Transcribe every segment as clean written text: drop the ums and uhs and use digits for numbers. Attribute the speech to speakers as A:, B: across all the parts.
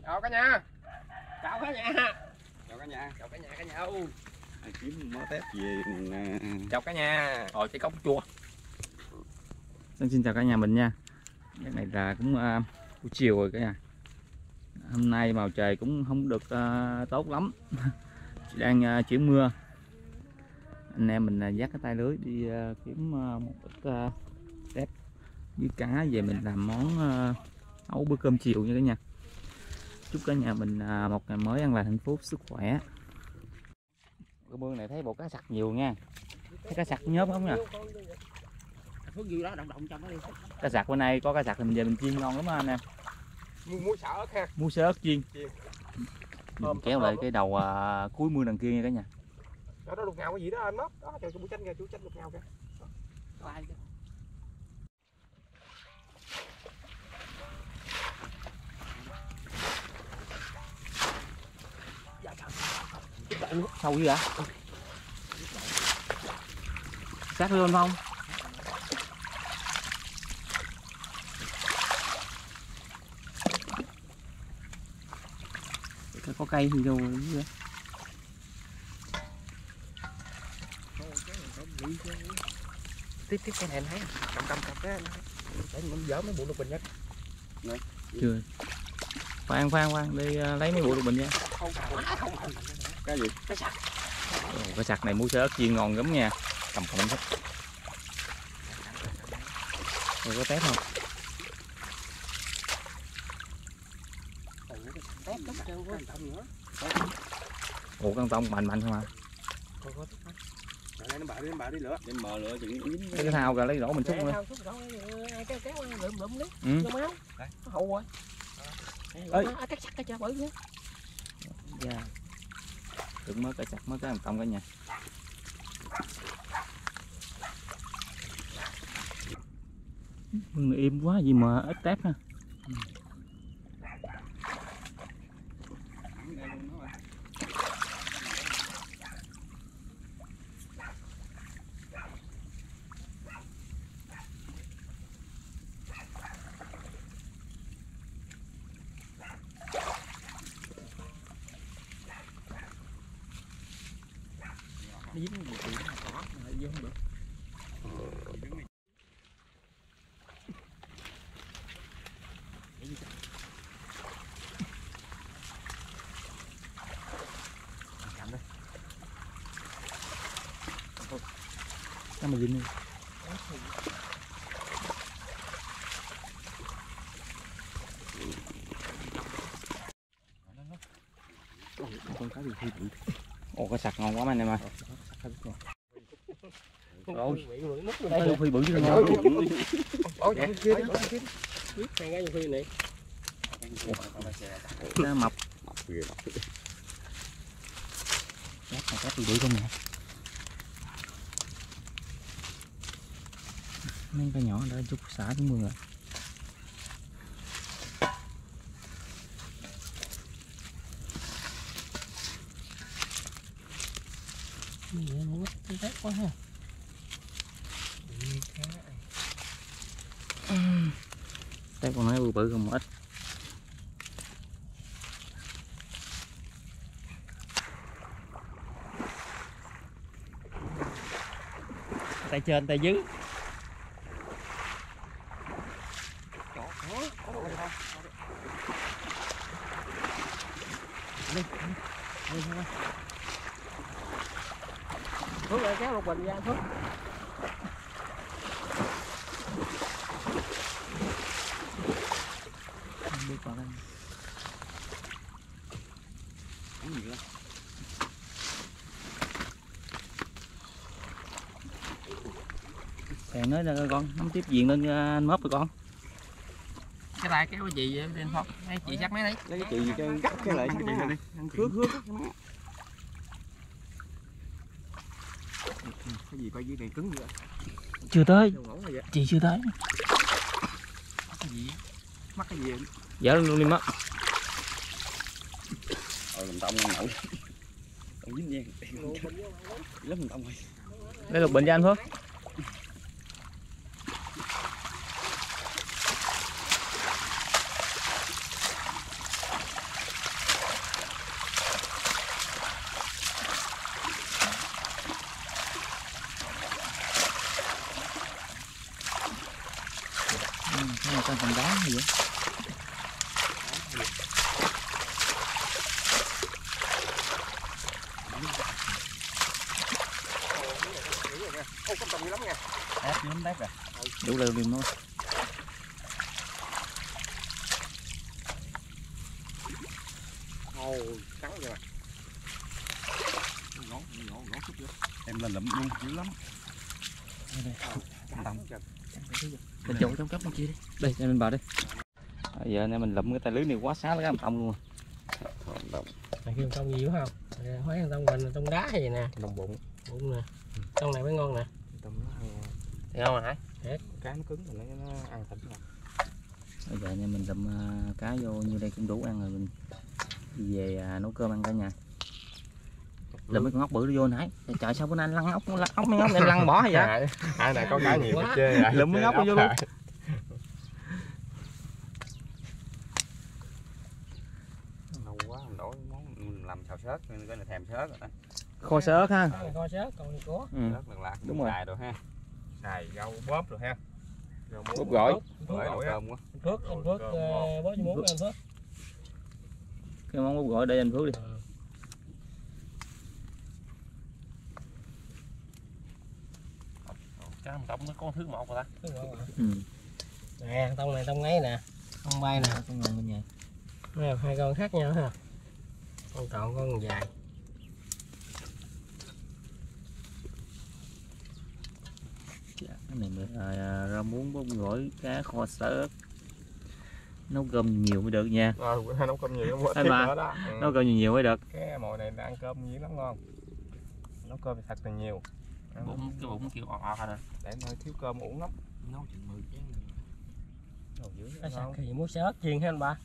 A: Chào cả nhà. Chào cả nhà.
B: Chào cả nhà.
A: Chào cả nhà cả nhà ơi.
B: Kiếm mớ tép về nè.
A: Chào cả nhà. Rồi cái cốc chua.
C: Xin chào cả nhà mình nha. Cái này là cũng buổi chiều rồi cả nhà. Hôm nay màu trời cũng không được tốt lắm. Đang chuyển mưa. Anh em mình dắt cái tay lưới đi kiếm một ít tép với cá về mình làm món nấu bữa cơm chiều nha cả nhà. Chúc cả nhà mình một ngày mới an lành hạnh phúc sức khỏe. Cái mương này thấy bộ cá sặc nhiều nha. Thấy cá sặc nhớp không nè. Cá sặc bữa nay có cá sặc thì mình về mình chiên ngon lắm anh em.
A: Mua sả ớt ha.
C: Mua sơ ớt chiên. Mình kéo lại cái đầu cuối mương đằng kia nha cả nhà.
A: Đó đục ngầu cái gì đó anh mất. Đó trời chú chanh kìa, chú chanh đục ngầu kìa.
C: Sâu dữ vậy? Sát luôn không? Có cây thì đâu rồi.
A: Tiếp cái này em thấy cầm cái để mình dỡ mấy bộ lục bình nhất.
C: Chưa. Khoan đi lấy mấy bộ lục bình nha.
B: Cái gì?
A: Cái sặc.
C: Cái sặc này mua sơ ớt chiên ngon lắm nha. Cầm cọng hết. Rồi có tép không? Ủa con tông mạnh không à?
A: Đây nó bạ đi lửa.
B: Đem mờ lửa chừng dính.
C: Cái thao kìa lấy đổ mình xúc nữa.
A: Kéo lượm đấy.
C: Ừ.
A: Nó hậu rồi.
C: Ơi.
A: Cái sặc cái cho bự nữa.
C: Dạ. Đừng mới cái sặc mới cái thằng tông cả nhà. Im quá gì mà ít tép ha. Nó dính một tí nó có mà vô không được. Sao mà dính đi. Con cá gì phi bự. Ồ cái sặc ngon quá anh em ơi. Ôi, đây phi bự chứ ngon.
A: Ôi kia đó. Hai cái phi này.
C: Cá mập. Cá phi bự không nè. Mấy cái nhỏ đã chút xả xuống mương rồi.
A: Tép quá ha.
C: Tép con nói bự không một ít. Tay trên tay dưới.
A: Phước ơi kéo lục bình ra Phước.
C: Không biết vào đây. Thèn nói là con nắm tiếp diện lên anh mớp rồi con.
A: Cái tay kéo cái gì vậy trên Phước? Mấy chị chắc mấy đấy.
B: Lấy cái chì cho cắt cái lại cái này đi.
A: Hước. Cái gì coi dưới này cứng vậy?
C: Chưa tới. Chị chưa tới.
A: Cái gì? Mắc cái gì?
C: Dở luôn đi mất.
B: Mình tông ăn nổi. Tông dính nha. Lớp mình tông rồi.
C: Lấy lục bình cho anh Phước. con đá gì vậy?
A: Ô, cắm tầm dữ lắm nha.
B: Ép dữ lắm đấy rồi.
C: Đủ leo lên nó.
A: Ồ, cắn vậy mà.
B: Ngó chút vô. Em lên lụm luôn dữ lắm.
A: Tầm.
C: Mình chỗ trong cấp con chia đi. Đây, cho mình vào đi. Giờ anh em mình lụm cái tay lưới này quá xá với cái tông luôn.
D: Mày kêu tông nhiều không? Mấy con tông mình tông đá vậy nè.
A: Đồng bụng.
D: Bụng nè. Tông này mới ngon nè.
A: Tầm nó ăn.
D: Thấy không hả?
A: Cá nó cứng rồi nó ăn thịt rồi.
C: Bây giờ anh em mình lụm cá vô như đây cũng đủ ăn rồi, mình đi về nấu cơm ăn cả nhà. Lụm mấy con ốc bự vô nãy. Trời sao bữa nay anh lăn ốc mấy ốc này lăn bỏ hay vậy?
A: Ai này có cá nhiều quá chê rồi.
C: Lụm mấy ốc vô luôn.
B: Lâu quá mình đổi món mình làm xào sớt nên cái này thèm sớt rồi đó.
C: Kho sớt ha.
D: Kho sớt còn gì có.
B: Sớt lạt lạc
C: Đúng rồi.
B: xài rồi ha.
A: Xài rau bóp rồi ha.
C: Búp gỏi.
B: Bởi nấu cơm quá.
D: Anh Phước bó cho muốn anh Phước.
C: Cái món búp gỏi để anh Phước đi.
A: Cá tông nó có thứ một rồi ta.
D: Nè, tông này tông ấy nè. Con bay nè.
C: Con ngon bên nhà.
D: Nè, hai con khác nhau ha. Con tròn con dài.
C: Cái này rau muống, búp gỏi, cá kho sớt. Nấu cơm nhiều mới được nha.
A: Bữa nay nấu cơm nhiều lắm.
C: Anh ba, nấu cơm nhiều mới được.
A: Cái mồi này ăn cơm nhiều lắm ngon. Nấu cơm thì thật là nhiều.
D: Cái bụng kêu ọt ọt nè.
A: Để hơi thiếu cơm uổng lắm. Nấu chừng 10 chén nữa. Nấu dữ
D: Cái sặc
A: ngon.
D: thì muốn sớt chiên ha anh ba.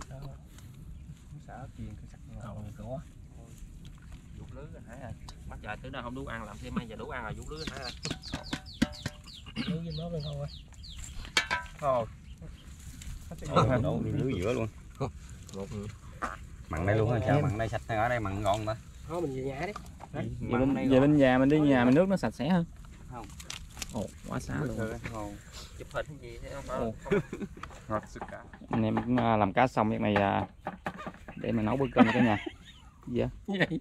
A: Xả chiên cái sặc ngon.
D: Còn gì có.
A: Vụt lưới rồi hả? Bắt giờ tới nào không đủ ăn làm thêm mấy giờ đủ ăn rồi vụt lưới hả?
D: Lưới với nó lên thôi.
A: Thôi.
B: Đổ đi lưới giữa luôn.
A: Một
B: Mặn đây luôn hả? Sao mặn đây sạch ở đây mặn ngon ta?
D: Thôi mình về nhà đi.
C: Về bên nhà mình đi nhà mình nước nó sạch sẽ hơn.
B: Không.
C: Ồ, quá xá luôn.
A: chụp hình gì thế không? Ngọt sức cả.
C: Anh em cũng làm cá xong việc này để mà nấu bữa cơm cả nhà. Gì vậy?
D: Gì?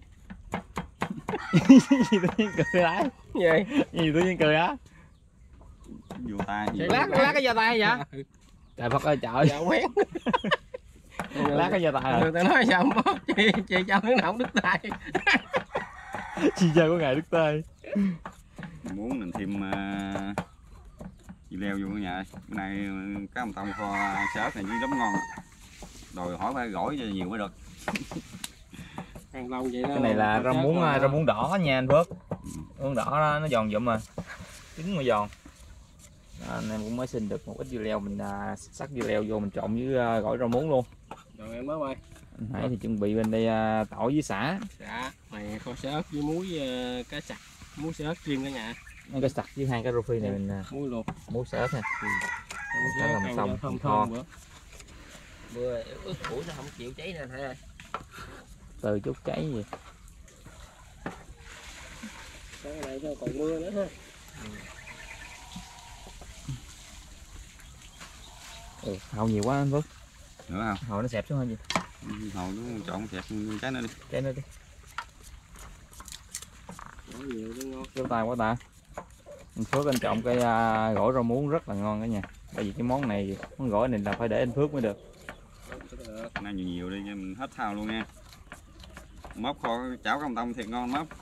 C: Gì tự nhiên cười đấy? Gì tự nhiên cười á?
B: Vô tay.
C: Lát cái giơ tay vậy? Trời Phật ơi trời.
D: Dạ quén.
C: Lát cái giơ tay rồi.
D: Người ta nói sao không chị cho cái nào không đứt tay.
C: Chi chơi của ngày đứt tay.
B: Muốn mình thêm chị leo vô cái nhà. Bữa nay cá hầm tông kho sớt này với lắm ngon. Đòi hỏi phải gỏi cho nhiều mới được.
D: Ăn lâu vậy đó.
C: Cái này là rau muống đỏ nha anh Phước. Rau muống đỏ đó, nó giòn dụm mà. Trứng mà giòn. Anh em cũng mới xin được một ít dưa leo, mình sắc dưa leo vô mình trộn với gỏi rau muống luôn.
D: Rồi em mới ơi.
C: Anh Hải thì chuẩn bị bên đây tỏi với sả.
D: Dạ, này kho sớt với muối cá sặc, muối sớt riêng cả nhà.
C: Cái sặc với hai cái rô phi này mình
D: Muối luôn.
C: muối sớt ha.
D: Cá
C: làm xong
D: thơm
C: kho.
D: bữa. Bữa ướt củi nó không chịu cháy nè thầy ơi.
C: Từ chút cháy gì.
D: Cái này nó còn mưa nữa ha.
C: Hậu nhiều quá anh Phước.
B: Nữa không?
C: Hậu nó xẹp xuống hơn gì.
B: Hậu nó trộn thịt trái nữa đi.
C: Trái nữa đi.
D: Có nhiều nó ngon.
C: Kéo tay quá ta. Anh Phước anh trộn cái gỏi rau muống rất là ngon cả nhà. Tại vì cái món này, món gỏi này là phải để anh Phước mới được.
B: Nay nhiều đi cho mình hết thao luôn nha. Mớp kho chảo cá hầm tông thiệt ngon mớp.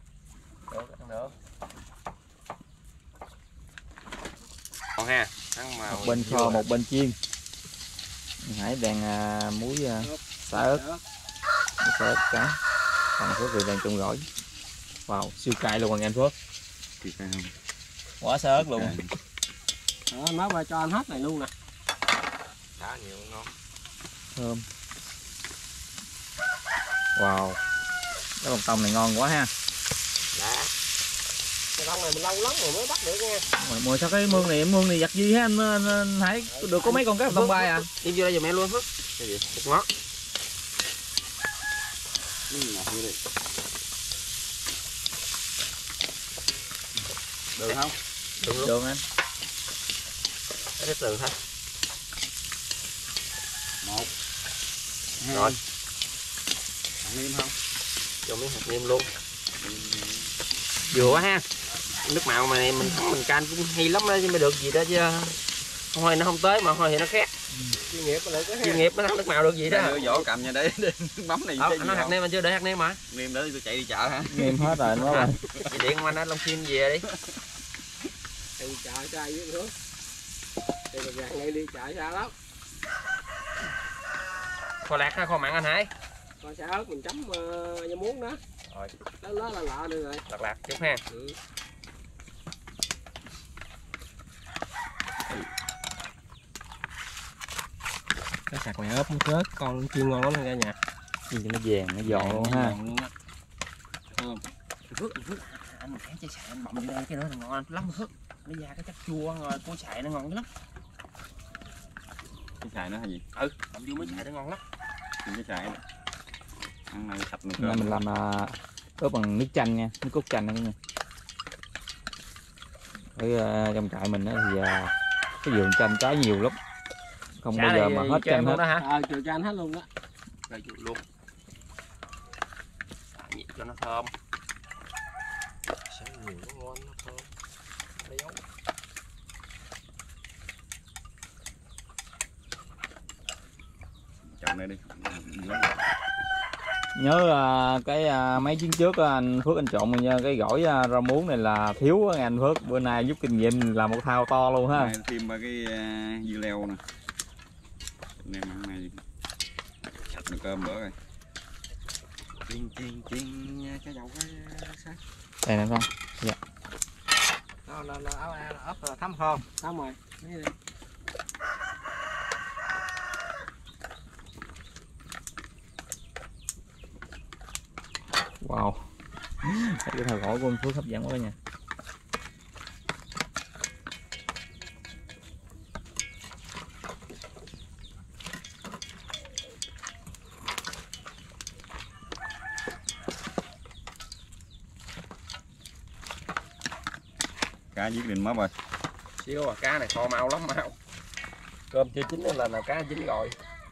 A: Còn ha. Ăn mà
C: Một bên kho, một bên chiên. Anh Hải đang muối xả ớt. Xả ớt cá. Còn Phước thì đang trộn gỏi. Wow, siêu cay luôn anh Phước.
B: Thiệt hay không?
C: Quá xả ớt luôn.
D: Đó, nó ba cho anh hết này luôn nè.
A: cá nhiều ngon.
C: Thơm. Wow. Cái bông tông này ngon quá ha.
D: Dạ. Cái tông này mình lâu lắm rồi mới bắt được nha.
C: Mà sao cái mương này giặt gì hả anh Hải? Được có mấy con cá tông bay à?
D: Đi vô đây giùm em luôn hết.
A: Cái gì?
D: Thịt ngót.
B: Ngọt như đi. Được không?
C: Được anh.
A: Cái từ thôi. Rồi.
B: Hạt nêm không?
A: Cho miếng hạt nêm luôn. Vừa quá ha. Nước màu mà mình canh cũng hay lắm đó chứ mới được gì đó chứ. Hoa nó không tới mà hoa thì nó khác. Chuyên nghiệp nó thắng nước màu được gì đó.
B: Đưa vỏ cầm nha để mắm này.
A: Anh nói hạt nêm anh chưa để hạt nêm hả?
B: Nêm để tôi chạy đi chợ hả?
C: Nêm hết rồi nó rồi.
A: Chị điện anh ở Long Xuyên về đi.
D: Đi chợ cho ai với nữa. Đi mà ngay đi chợ xa lắm.
A: Kho lạc hay kho mặn anh Hải?
D: Coi xả ớt mình chấm da muống đó.
A: Rồi.
D: Đó là lạ nữa rồi.
A: Lạc chút ha.
D: Ừ. Cái sạc mẹ ớt chết con chiên ngon lắm cả nhà.
C: Gì nó vàng nó giòn luôn ha.
B: Luôn á. Thơm.
A: Phước anh cán trái xài anh bọng vô đây cái đó là ngon lắm Phước. Nó ra cái chắc chua rồi cua xài nó ngon lắm.
B: Cái xài nó hay gì?
A: Bọng vô mới xài nó ngon lắm.
B: Cái xài đó. Ăn này sạch nữa.
C: Hôm nay mình làm ướp bằng nước chanh nha, nước cốt chanh nha. Ở trong trại mình thì cái vườn chanh trái nhiều lắm, không bao giờ mà hết chanh hết.
D: Chừa chanh hết luôn đó.
A: Rồi chịu luôn. Nhiệt cho nó thơm. Sáng nhiều nó ngon nó thơm. Béo.
B: Chọn đây đi.
C: Nhớ mấy chuyến trước anh Phước anh trộn mình nha, cái gỏi rau muống này là thiếu á nghe anh Phước, bữa nay giúp kinh nghiệm làm một thao to luôn ha.
B: Này, thêm ba cái dưa leo nè. Anh em ăn này sạch nồi cơm bữa rồi.
A: Chiên cái dầu cái sao?
C: Đây nè con. Dạ.
D: Nó ớt thấm không? Thấm rồi.
C: Wow. Cái thao gỏi của anh Phước hấp dẫn quá nha.
B: Cá giết định mất rồi.
A: Xíu à, cá này kho mau lắm mau. Cơm chưa chín là nào cá chín rồi.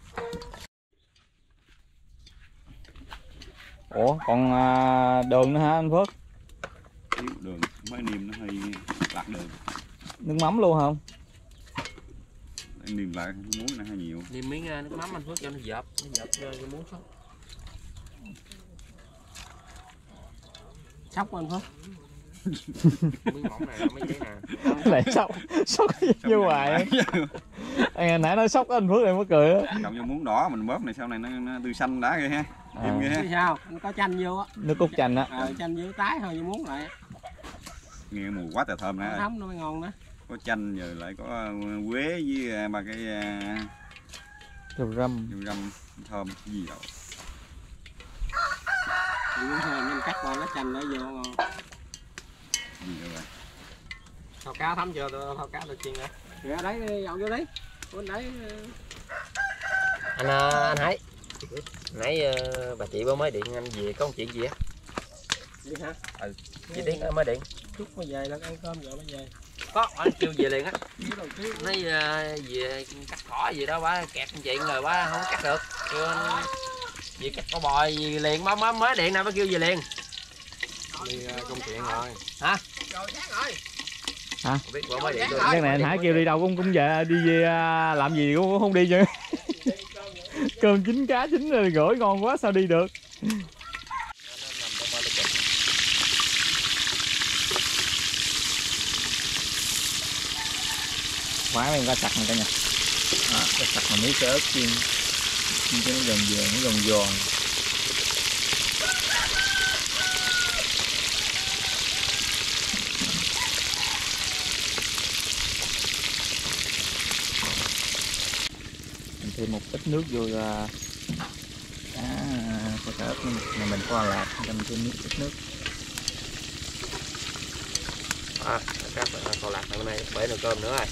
C: Ủa còn đường nữa hả anh Phước?
B: Thiếu đường, mấy niêm nó hơi lạc đường.
C: Nước mắm luôn không?
B: Niêm lại muối nó hơi nhiều.
A: Niêm miếng nước mắm anh Phước cho nó dợp cho muống sốt.
D: Sóc anh Phước.
A: Miếng mỏng này mấy cái nè.
C: Lại sốc như hoài. Nãy nói sốc anh Phước em mới cười á.
B: Cộng cho muống đỏ mình bóp này sau này nó tươi xanh đá ghê ha. Ghê ha.
D: Sao? Nó có chanh vô á.
C: Nước cốt chanh á.
D: Chanh vô tái thôi như muốn lại.
B: Nghe mùi quá trời thơm nè.
D: Thấm nó mới ngon nữa.
B: Có chanh rồi lại có quế với ba cái
C: Rau răm.
B: răm thơm gì đâu.
D: Mình cắt qua nó chanh nó vô ngon.
B: Gì đâu rồi.
D: Thao cá thấm chưa? Thao cá được chiên rồi. Kìa đấy, dọn vô đấy. Bên đấy.
A: Anh Hải. Nãy bà chị bữa mới điện anh về có một chuyện gì á?
D: Đi hả?
A: Ừ. Chị Tiến mới điện.
D: Chút mới về lên ăn cơm rồi mới về.
A: Có, anh kêu về liền á. Nói về cắt cỏ gì đó bả kẹt chuyện rồi bả không cắt được. Kêu anh về cắt cỏ bò gì liền mới điện nào bả kêu về liền.
D: Đi công chuyện rồi.
A: Hả?
D: Rồi sáng rồi.
C: Hả?
A: Biết bữa mới điện được.
C: Cái này anh Hải kêu đi đâu cũng về, đi về làm gì cũng không đi chứ. Cơm chín cá chín rồi gỏi ngon quá sao đi được. Khoái em ra sặc này cả nhà. Cái sặc mà miếng ớt chiên cho nó giòn giòn, nó giòn giòn. Mình thêm một ít nước vô cái ớt này mình kho lạc, cho mình thêm ít nước.
A: Các kho lạc hôm nay bể nồi cơm nữa rồi.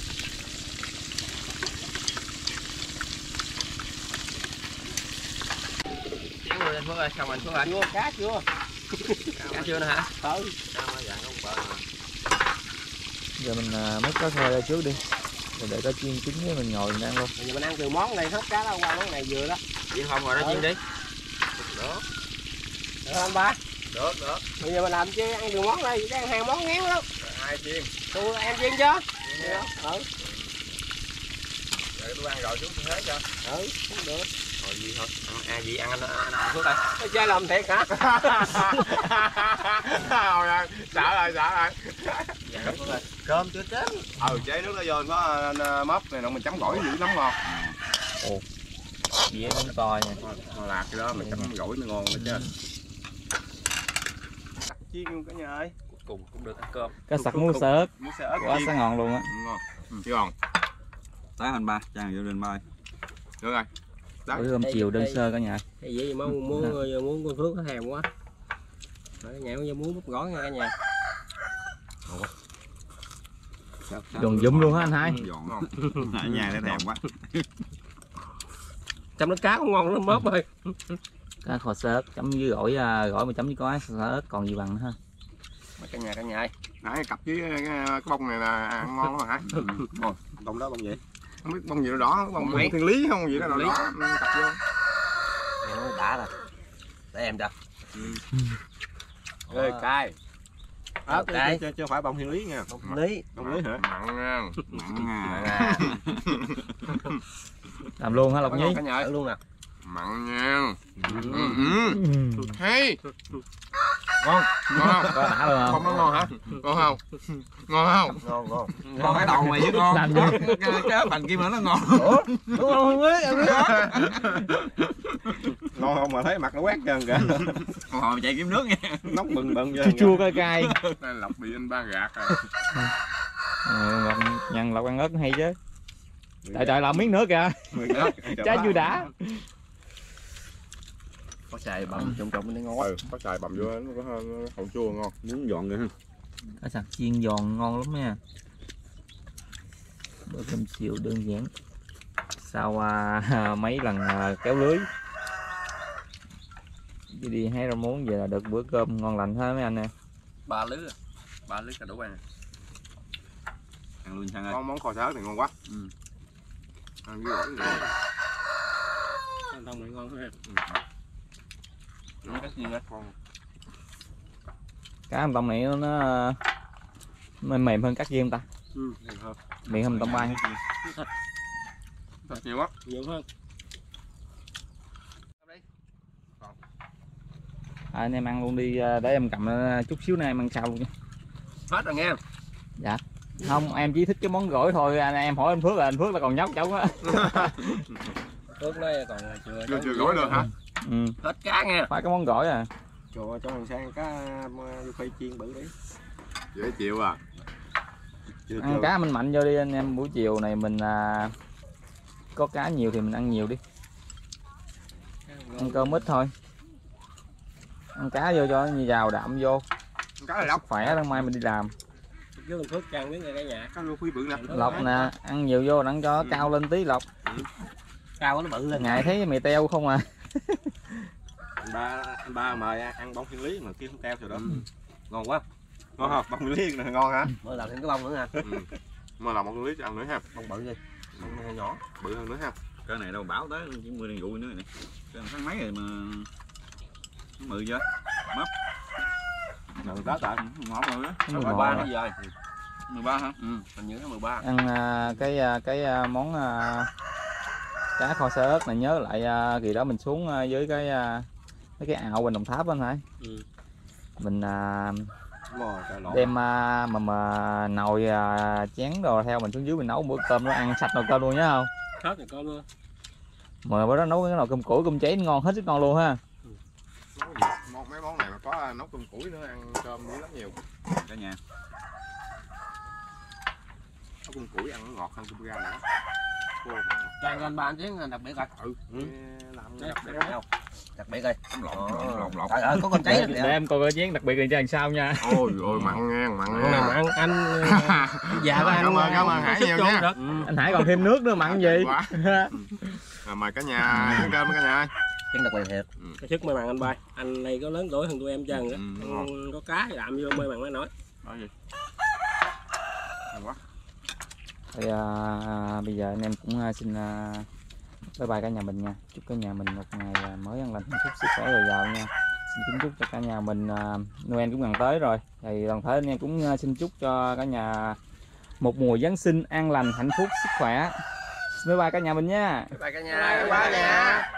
A: Chán rồi anh Phước ơi, xong anh Phước ơi.
D: Chưa, cá chưa?
A: Cá chưa nữa hả?
D: Ừ.
A: Sao mà dạng không bờ.
C: Giờ mình múc cá kho ra trước đi. Rồi để có chiên trứng với mình ngồi mình ăn luôn.
D: Bây giờ mình ăn từ món này hết cá đâu qua món này vừa đó.
A: Chiên không rồi đó chiên đi. Đó.
D: Được không ba?
A: Được.
D: Bây giờ mình làm chứ ăn từ món này, chứ ăn 2 món ngán lắm.
A: Hai chiên.
D: Tôi em chiên chưa? Ừ.
A: Để tôi ăn rồi chút hết cho.
D: Cũng được.
A: Rồi gì thôi. Ăn gì ăn anh Phước ơi.
D: Cái chơi làm thiệt hả?
E: Sợ rồi.
A: Dạ đúng rồi.
E: Cơm chưa chết. Chế nước nó vô nó mấp này nó mình chấm gỏi dữ lắm ngon.
C: Dĩa bông to nha.
E: Nó lạc cái đó mình chấm gỏi nó ngon nữa chứ. Chiên luôn cả nhà ơi.
A: Cuối cùng cũng được ăn cơm.
C: Cá sặc muối xả ớt.
E: Muối xả ớt
C: Quá
E: chiên.
C: sẽ ngon luôn á.
E: Ngon. Chưa ngon.
B: tới hành ba trang vô lên bay.
E: Được rồi.
C: Bữa hôm chiều đơn sơ cả nhà.
D: Cái gì mà muốn con Phước nó thèm quá. Rồi nhà con muốn bắp gỏi nha cả nhà.
C: Giòn dụm luôn hả anh Hai?
B: Giòn. Ở nhà để thèm quá.
D: Chấm nước cá cũng ngon lắm mớp ơi.
C: Cá kho xả ớt chấm với gỏi mà chấm với có xả ớt còn gì bằng nữa ha.
D: Cả nhà ơi.
E: Nãy cặp với cái bông này là ăn ngon lắm hả?
B: Ngon. Bông đó bông gì?
E: Không biết bông gì đỏ, bông
D: Mấy?
E: thiên lý không gì đó đỏ. Cặp vô.
A: Đã rồi. Để em cho.
E: Ê cay.
A: Cay.
E: Chưa phải bông thiên lý nha.
A: Lý.
E: Bông lý hả? Mặn nha.
B: Mặn à.
C: Làm luôn hả Lộc Nhi?
D: Cả nhà
A: Luôn nè.
E: Mặn nha. Hay.
D: Ngon.
E: Ngon không?
C: Có đã luôn
E: Không
C: không?
E: nó ngon hả? Ngon không? Ngon không?
A: Ngon.
B: Ngon cái đầu mày chứ ngon.
C: Làm gì?
B: Cái phần kia mà nó ngon.
A: Đúng không biết em biết.
E: Ngon không mà thấy mặt nó quét trơn kìa.
B: Hồi mày chạy kiếm nước nha.
E: Nóng bừng bừng
C: Chua chua cay cay.
E: Đây Lộc bị anh ba gạt rồi.
C: Nhằn Lộc ăn ớt hay chứ. Trời làm miếng nữa kìa. Trái chưa đã.
A: Có xài bầm trộn nó ngon quá.
E: Có xài bầm vô nó có hậu chua ngon.
B: Muốn dọn rồi ha.
C: Cá sặc chiên giòn ngon lắm nha. Bữa cơm chiều đơn giản. Sau mấy lần kéo lưới đi hái rau muống về là được bữa cơm ngon lành hết mấy anh nè.
A: 3 lứa cả đủ ăn.
B: Ăn luôn Sang ơi.
E: Món kho sáo thì ngon quá. Ăn với gỏi nữa.
D: Ăn tông này ngon hơn.
A: Cái gì nữa?
C: Cá hầm tông này nó mềm hơn các riêng ta. Miệng hầm tông bay.
E: Nhiều quá.
D: Nhiều hơn.
C: Anh em ăn luôn đi để em cầm chút xíu nay em ăn sau luôn nha.
D: Hết rồi nghe.
C: Dạ. Không em chỉ thích cái món gỏi thôi em hỏi anh Phước là anh Phước là còn nhóc cháu á.
D: Phước đây còn
E: Chưa gỏi được hả?
C: Ừ.
D: Hết cá nha.
C: Phải cái món gỏi à.
D: Cho thằng Sang cá phi chiên bự đi.
E: Dễ chịu à.
C: Ăn cá mình mạnh vô đi anh em, buổi chiều này mình có cá nhiều thì mình ăn nhiều đi. Ăn cơm ít thôi. Ăn cá vô cho như giàu đạm vô.
E: Cá là lóc.
C: Khỏe lần mai mình đi làm.
D: Với Phước trang miếng cả nhà.
E: Cá phi bự nè.
C: Lộc nè, ăn nhiều vô đặng cho cao lên tí Lộc.
D: Cao nó bự lên.
C: Ngày thấy mày teo không à.
E: Anh ba mời ăn bông thiên lý mà kia không teo rồi đó. Ngon quá. Ngon không? Bông thiên lý này ngon hả?
D: Mới làm thêm cái bông nữa nha.
E: Mà làm bông thiên lý cho ăn nữa ha.
D: Bông bự đi. Bông hơi nhỏ.
E: Bự hơn nữa ha.
B: Cái này đâu bảo tới 90 đàn vụ nữa này. Cái tháng mấy rồi mà nó mự chưa? Mấp.
E: Lần Tết tại.
B: Ngọt rồi đó.
D: 13 nó rồi.
B: 13 hả?
D: Hình như nó 13.
C: Ăn cái món cá kho xả ớt này nhớ lại kỳ đó mình xuống với mấy cái ảo bên Đồng Tháp anh phải. Mình đem mà nồi chén đồ theo mình xuống dưới mình nấu bữa cơm nó ăn sạch nồi cơm luôn nhá không?
D: Hết rồi con luôn.
C: Mà bữa đó nấu cái nồi cơm củi cơm cháy ngon hết sức ngon luôn ha.
E: Mấy món này mà có nấu cơm củi nữa ăn cơm dữ lắm nhiều.
B: Cả nhà.
E: Nấu cơm củi ăn nó ngọt hơn cơm gà nữa.
D: Trang lên 3 chén đặc biệt rồi.
E: Làm
D: Đặc biệt
E: đẹp.
D: đâu? Đặc biệt rồi.
B: Lọc.
D: Trời ơi có con cháy
C: Để em coi cái chén đặc biệt này cho làm sao nha.
E: Ôi ôi mặn nha, mặn
D: Nào
E: nha.
D: ăn anh già của anh.
E: Cảm ơn Hải nhiều nha.
C: Anh Hải còn thêm nước nữa mặn gì.
E: Mời cả nhà ăn cơm cả nhà ơi.
D: Chén đặc biệt thiệt. Cái sức may mắn anh bay. Anh này có lớn tuổi hơn tụi em chừng á. Có cá thì đạm vô may mắn mới nói.
E: Nói gì? Ngon quá.
C: Thì bây giờ anh em cũng xin bye bye cả nhà mình nha. Chúc cả nhà mình một ngày mới an lành, hạnh phúc, sức khỏe dồi dào nha. Xin kính chúc cho cả nhà mình Noel cũng gần tới rồi. Thì toàn thể anh em cũng xin chúc cho cả nhà một mùa Giáng sinh an lành, hạnh phúc, sức khỏe. Bye bye cả nhà mình nha.
A: Bye cả nhà. Bye cả nhà.